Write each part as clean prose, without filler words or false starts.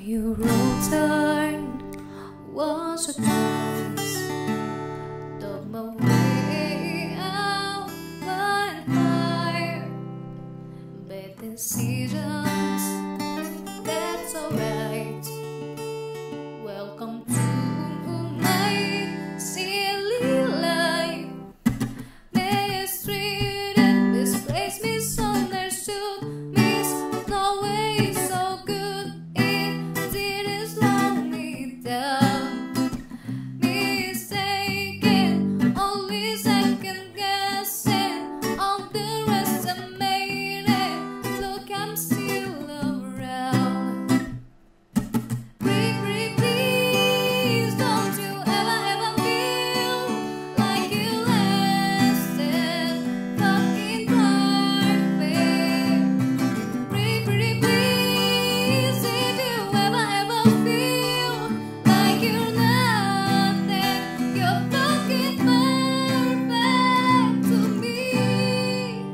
you returned once or twice. Dug my way out by fire. Bad decisions, that's alright. Welcome to my silly life. Mistreated, misplaced, misunderstood. Miss no way so good, it didn't slow me down. Mistaken, only second guessing on the rest I made it. Look, I'm still around. Please don't you ever feel like you lasted fucking perfect. Please, if you ever feel like you're nothing, you're fucking perfect to me.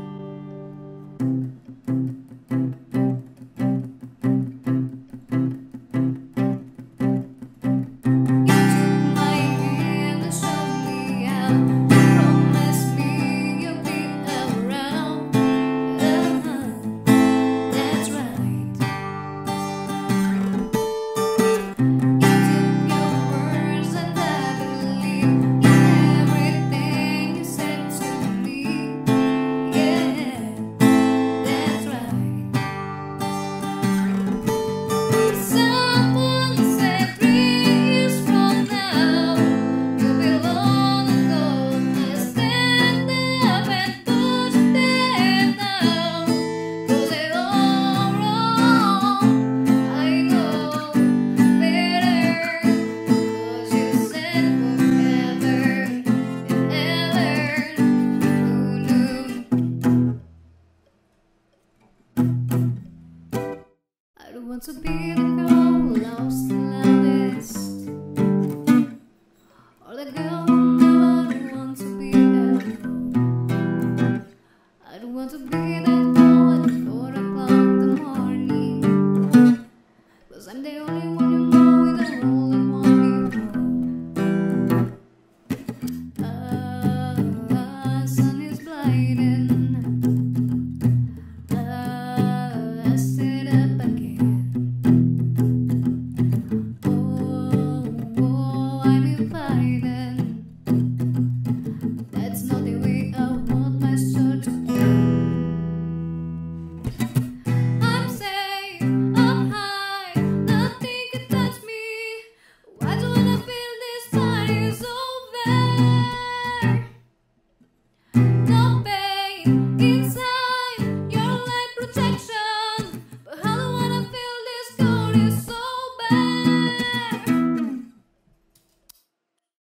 You took my hand and showed me out. Promised me you'll be around. That's right. You took your words and I believe in everything you said to me. Yeah, that's right. Someone said 3 years from now you'll be long ago. Stand up and push them down, 'cause they're all wrong. I know better, 'cause you said forever and ever. Who knew? I don't want to be the girl who lost the loudest, or the girl who never wants to be alone. I don't want to be that girl at 4 o'clock in the morning, 'cause I'm the only one